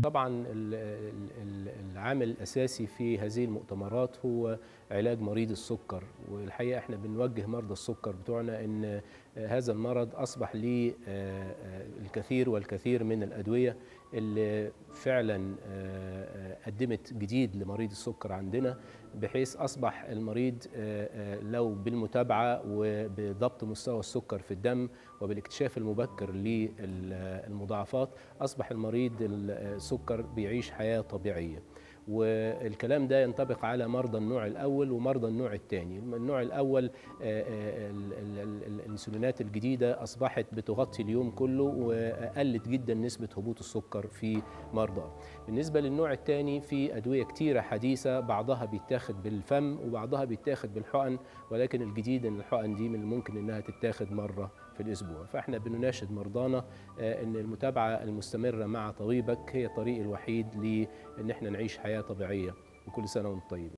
طبعا العامل الأساسي في هذه المؤتمرات هو علاج مريض السكر، والحقيقة احنا بنوجه مرضى السكر بتوعنا ان هذا المرض أصبح ليه الكثير والكثير من الأدوية اللي فعلا قدمت جديد لمريض السكر عندنا، بحيث أصبح المريض لو بالمتابعة وبضبط مستوى السكر في الدم وبالاكتشاف المبكر للمضاعفات أصبح المريض السكر بيعيش حياة طبيعية. والكلام ده ينطبق على مرضى النوع الأول ومرضى النوع الثاني. النوع الأول الأنسولينات الجديدة أصبحت بتغطي اليوم كله وقلت جدا نسبة هبوط السكر في مرضى. بالنسبة للنوع الثاني في أدوية كتيرة حديثة، بعضها بيتاخد بالفم وبعضها بيتاخد بالحقن، ولكن الجديد ان الحقن دي من الممكن انها تتاخد مرة في الأسبوع. فاحنا بنناشد مرضانا ان المتابعة المستمرة مع طبيبك هي الطريق الوحيد لان احنا نعيش حياة طبيعية. وكل سنة وانتم طيبين.